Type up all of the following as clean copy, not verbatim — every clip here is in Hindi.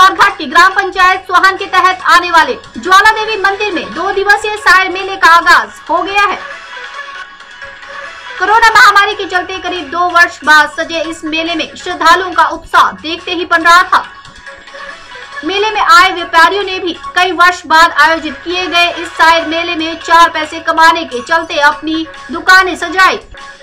और घाट की ग्राम पंचायत सोहन के तहत आने वाले ज्वाला देवी मंदिर में 2 दिवसीय सायर मेले का आगाज हो गया है। कोरोना महामारी के चलते करीब 2 वर्ष बाद सजे इस मेले में श्रद्धालुओं का उत्साह देखते ही बन रहा था। मेले में आए व्यापारियों ने भी कई वर्ष बाद आयोजित किए गए इस सायर मेले में 4 पैसे कमाने के चलते अपनी दुकानें सजाई।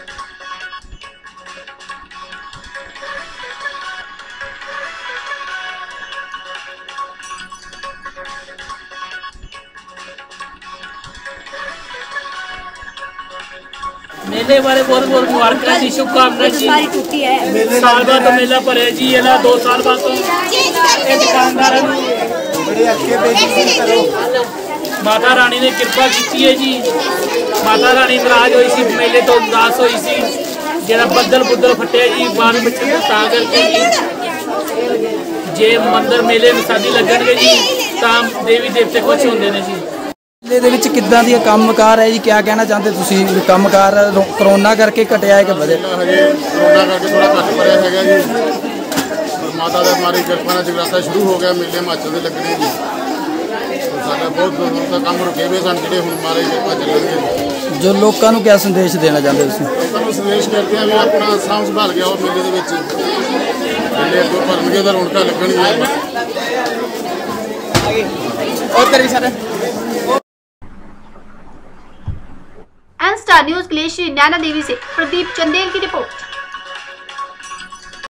मेले बारे बहुत बहुत मुबारक जी, शुभकामनाएं जी। साल बाद तो मेला भरे जी, है ना 2 साल बाद तो दुकानदार माता रानी ने कृपा की है जी। माता रानी नाराज हुई सी, मेले तो उदास हुई सी, जरा बदल फटे जी बाल बच्चे को ता करके जी। जे मंदिर मेले में शादी लगन जी तां देवी देवते खुश होंगे ने जी। मेले ਦੇ ਕਿੱਦਾਂ ਦੀ ਕੰਮਕਾਰ ਹੈ ਜੀ, ਕੀ ਕਹਿਣਾ ਚਾਹੁੰਦੇ ਤੁਸੀਂ? ਕੰਮਕਾਰ ਕਰੋਨਾ ਕਰਕੇ ਘਟਿਆ ਹੈ ਕਿ ਵਧੇ? ਹਜੇ ਕਰੋਨਾ ਕਰਕੇ ਥੋੜਾ ਘੱਟ ਪੜਿਆ ਹੈਗਾ ਜੀ। ਮਾਤਾ ਦਾ ਮਾਰੀ ਕਿਰਪਾ ਨਾਲ ਜਗਰਾਤਾ ਸ਼ੁਰੂ ਹੋ ਗਿਆ, ਮੇਲੇ ਹਿਮਾਚਲ ਦੇ ਲੱਗਣੇ ਜੀ। ਸਾਡਾ ਬਹੁਤ ਦੂਰ ਦਾ ਕੰਮ ਰੁਕੇ ਹੋਏ ਸਨ, ਜਿਹੜੇ ਹੁਣ ਮਾਰੇ ਕਿਰਪਾ ਚੱਲਣਗੇ। ਜੋ ਲੋਕਾਂ ਨੂੰ ਕੀ ਸੰਦੇਸ਼ ਦੇਣਾ ਚਾਹੁੰਦੇ ਤੁਸੀਂ? ਲੋਕਾਂ ਨੂੰ ਸੰਦੇਸ਼ ਕਰਦੇ ਆ ਵੀ ਆਪਣਾ ਸਾਂਭ ਸੰਭਾਲ ਗਿਆ ਉਹ ਮੇਲੇ ਦੇ ਵਿੱਚ, ਮੇਲੇ ਅੱਗੋਂ ਭਰਨਗੇ ਤਾਂ ਰੌਣਕਾਂ ਲੱਗਣਗੀਆਂ। और करी सर एन स्टार न्यूज के लिए श्री नैना देवी से प्रदीप चंदेल की रिपोर्ट।